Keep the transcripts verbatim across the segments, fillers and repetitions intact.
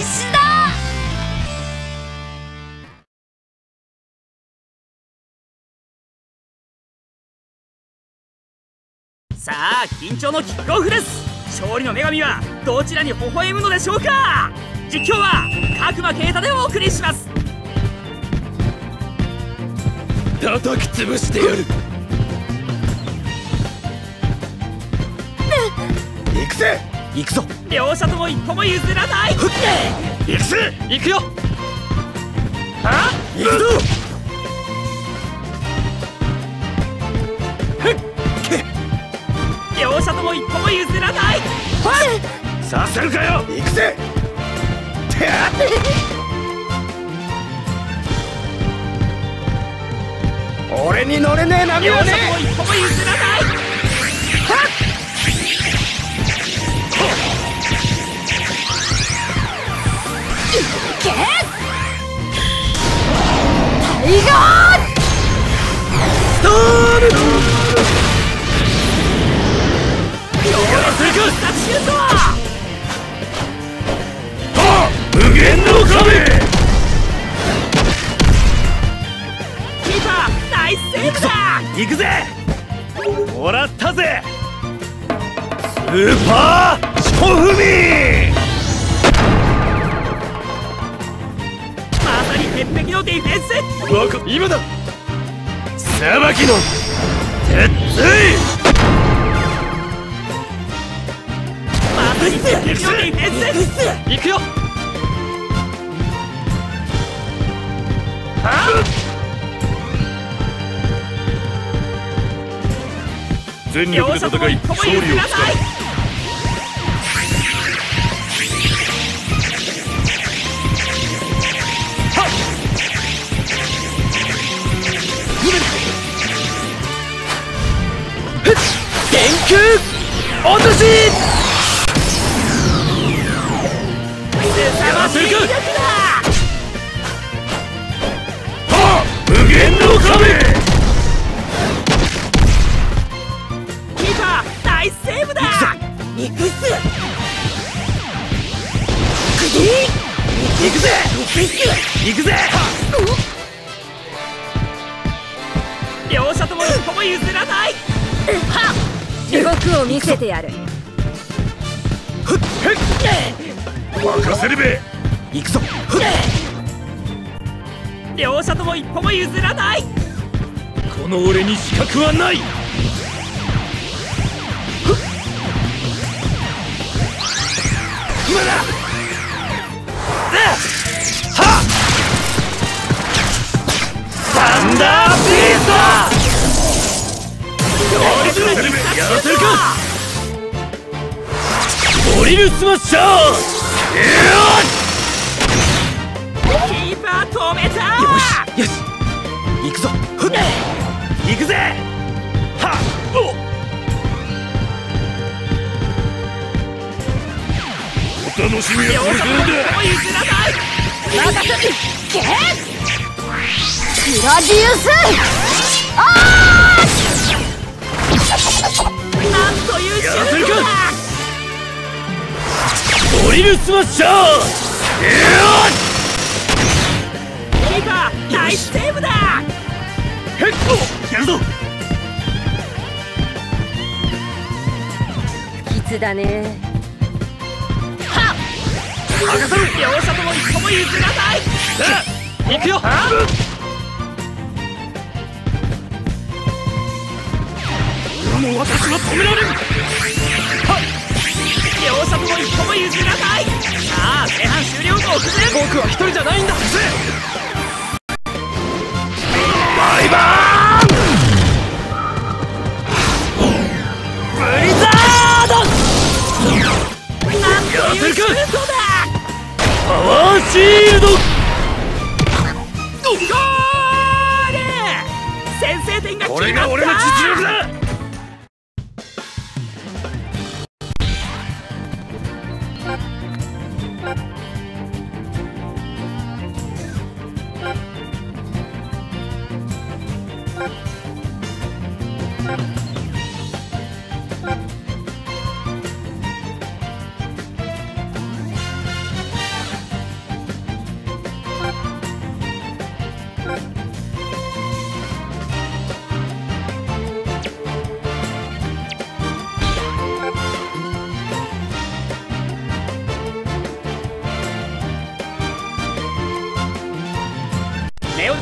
始だ。 さあ緊張のキックオフです。勝利の女神はどちらに微笑むのでしょうか。実況は角間啓太でお送りします。 叩き潰してやる。行くぜ。行くぞ。 両者とも一歩も譲らない。 行くぜ。 行くよ。は行くぞ。 両者とも一歩も譲らない。 させるかよ。行くぜ。俺に乗れねえ波はね。 両者とも一歩も譲らない。 けタイガーストーム。 シュート。 無限の壁。 キーパーナイスセーブだ。 行くぜ。もらったぜ。スーパーショフミ。 まさに鉄壁のディフェンス。 わか今だ。さばきの鉄槌。 鉄壁のディフェンス。行くよ。 全力で戦い勝利をつかむ。 電空落とし。 やらせるか。無限の壁。 キーパーナイスセーブだ。 行くっす。 行くぜ。行くぜ。 両者とも一歩も譲らない。 地獄を見せてやる。 任せるべ。行くぞ。 両者とも一歩も譲らない。 この俺に資格はない。今だ。はっ。サンダービースト。やらせるか。ドリルスマッシャー。 キーパー止めた。 よしよし。行くぞ。行くぜ。はっ。お楽しみはこれからだ。 譲らない。 任せてけグラディウス。あなんというシュートだ。 ドリルスマッシャー。 キーパーナイスセーブだ。 ヘッドやるぞ。 きつだね。 はっ。両者とも一歩も譲らない。 さあ行くよ。もう私は止められる。 両者とも一歩も譲らない。さあ前半終了後前。 僕は一人じゃないんだ。バイバーン。ブリザード。 なんというシュートだ。 パワーシールド。 ゴール。先制点が決まった。 これが俺の実力だ。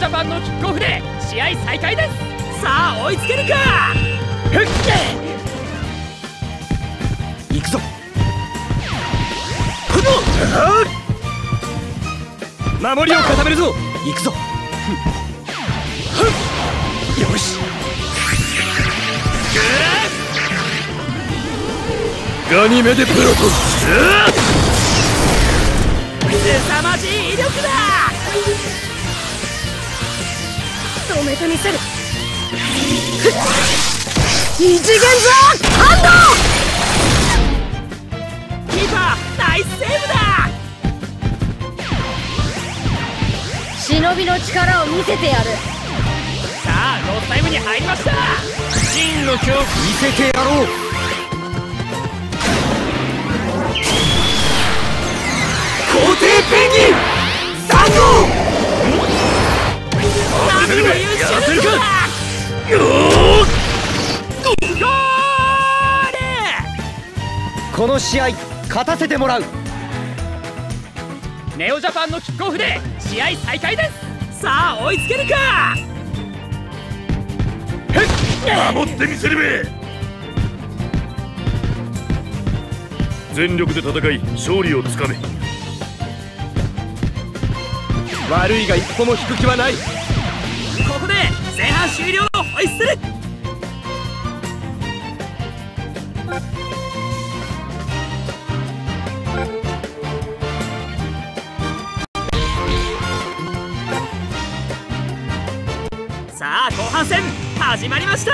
ジャパンのキックオフで試合再開です。さあ追いつけるか。 行くぞ。守りを固めるぞ。行くぞ。よし。ガニメデプロト。 凄まじい威力だ。 止めてみせる。異次元ザハンド。キーパーナイスセーブだ。 忍びの力を見せてやる。 さあロスタイムに入りました。 真の恐怖見せてやろう。皇帝ペンギンさん号。 何を言うシュートだ。ゴール。 この試合勝たせてもらう。 ネオジャパンのキックオフで試合再開です。さあ追いつけるか。 守ってみせるべ。全力で戦い勝利をつかめ。悪いが一歩も引く気はない。 ここで前半終了のホイッスル。さあ後半戦始まりました。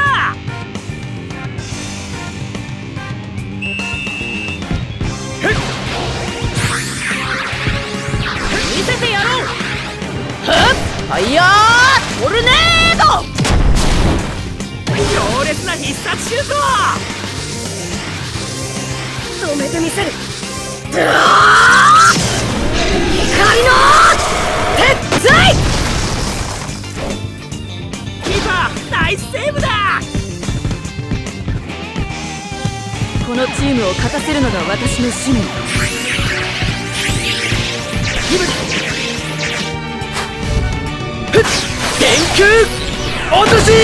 見せてやろう。ファイヤートルネード。 強烈な必殺シュート。 止めてみせる。光の鉄槌。 キーパーナイスセーブだ。 このチームを勝たせるのが私の使命。 電空落とし。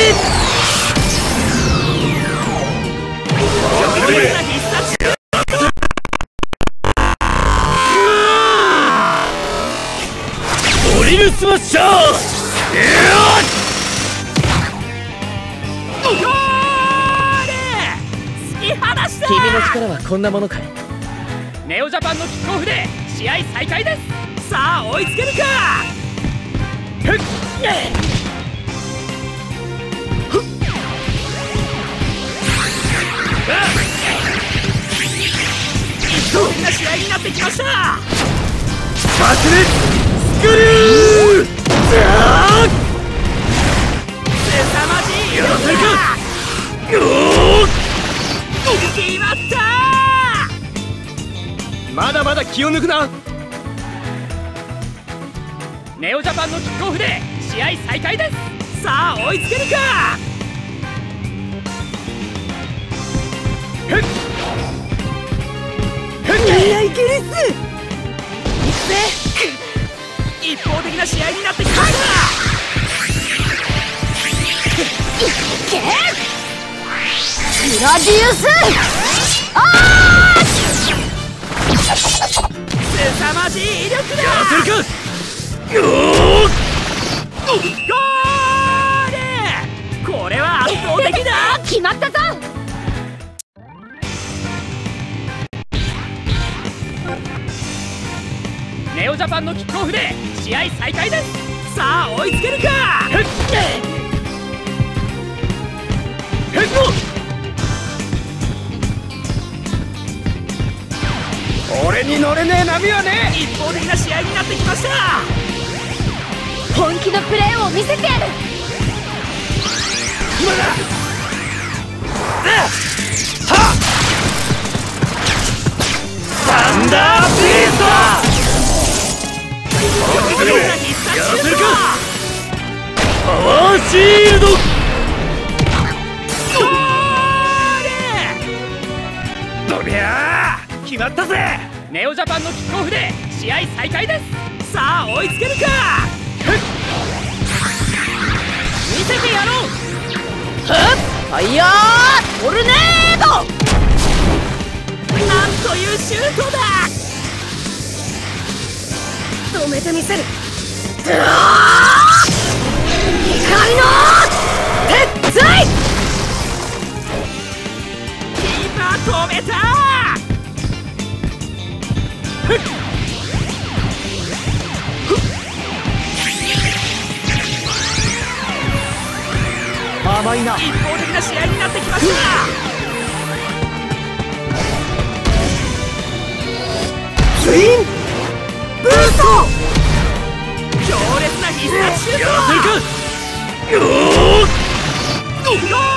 強烈な必殺シュート。 ドリルスマッシャー。 ゴール。突き放した。 君の力はこんなものかい。 ネオジャパンのキックオフで試合再開です。さあ追いつけるか。一等な試合になってきました。 バスレスクリュー。 凄まじい威力だ。決まった。 まだまだ気を抜くな。 ネオジャパンのキックオフで試合再開です。さあ追いつけるか。 いやいけるっす。 一方的な試合になってきました。 けグラディウス。あー凄まじい威力だ。 やせるか。 ゴール。これは圧倒的だ。 決まったぞ。 ネオジャパンのキックオフで試合再開です。さあ追いつけるか。 俺に乗れねえ波はね一方的な試合になってきました。 本気のプレーを見せてやる。 今だ。サンダービースト。やらせるか。パワーシールド。どりゃー決まったぜ。 ネオジャパンのキックオフで試合再開です。さあ追いつけるか。 せてやろう。ファイヤートルネード。 なんというシュートだ。 止めてみせる。光の鉄槌。 キーパー止めた。 甘いな。 一方的な試合になってきました。 ツインブースト。 強烈な必殺シュート。 やらせるか。よゴ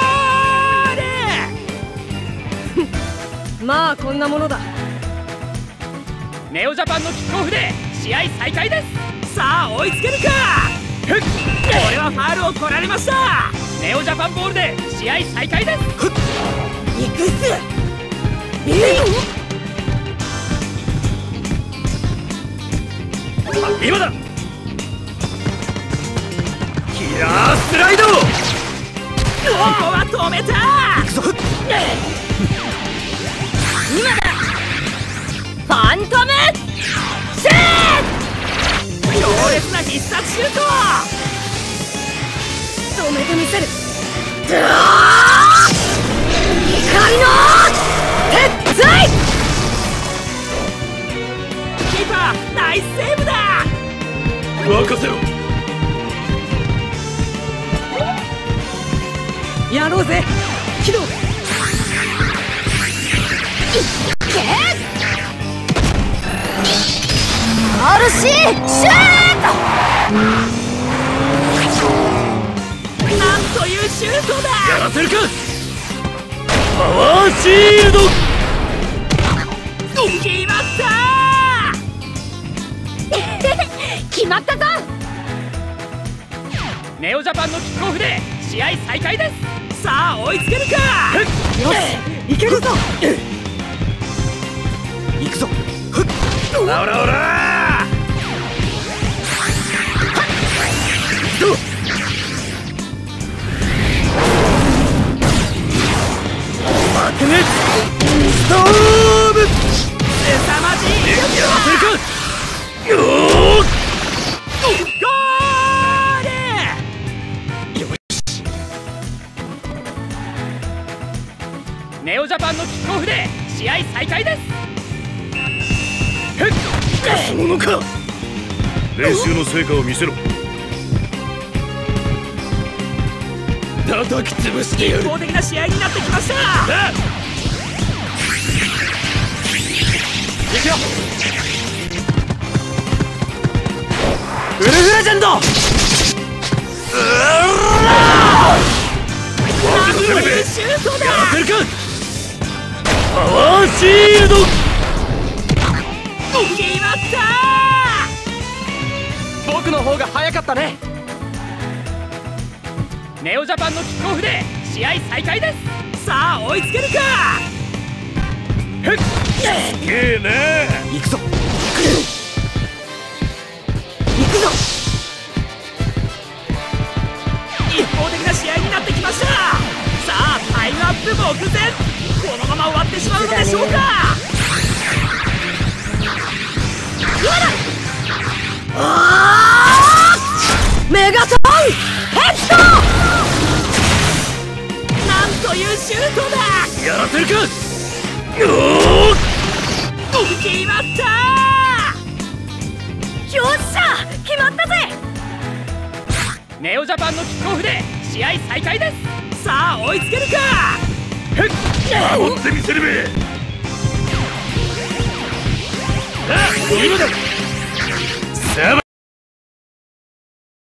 ール。 まあこんなものだ。 ネオジャパンのキックオフで試合再開です。さあ追いつけるか。これはファウルを取られました。ネオジャパンボールで試合再開です。 行くっす。 今だ。キラースライド。 ここは止めた。 今だ。ファントムシェー。 強烈な必殺シュート。 止めてみせる。光の鉄槌。 キーパーナイスセーブだ。 任せろ。 やろうぜ起動。アールシー シュート。 なんというシュートだ。 やらせるか。パワーシールド。 決まった決まったぞ。 ネオジャパンのキックオフで試合再開です。さあ追いつけるか。 よしいけるぞ。 行くぞ。オラオラオラ。行くぞ。マグネットストーム。 凄まじいやらせるか。よーゴール。ネオジャパンのキックオフで試合再開です。 へっ、ガスモノか。練習の成果を見せろ。叩き潰してやる。 一方的な試合になってきました。 行くよ。ウルフレジェンド。 なんというシュートだ。 やらせるか。パワーシールド。 決まった。 僕の方が早かったね。 ネオジャパンのキックオフで試合再開です。さあ追いつけるか。 へっ、すげえね。行くぞ。 行くぞ。 一方的な試合になってきました。さあタイムアップ目前。このまま終わってしまうのでしょうか。 今だ。メガトンヘッド。 なんというシュートだ。 やらせるか。よー決まったよっしゃ決まったぜ。 ネオジャパンのキックオフで試合再開です。さあ追いつけるか。 へっ、守ってみせるべ。さあ今だ。さあ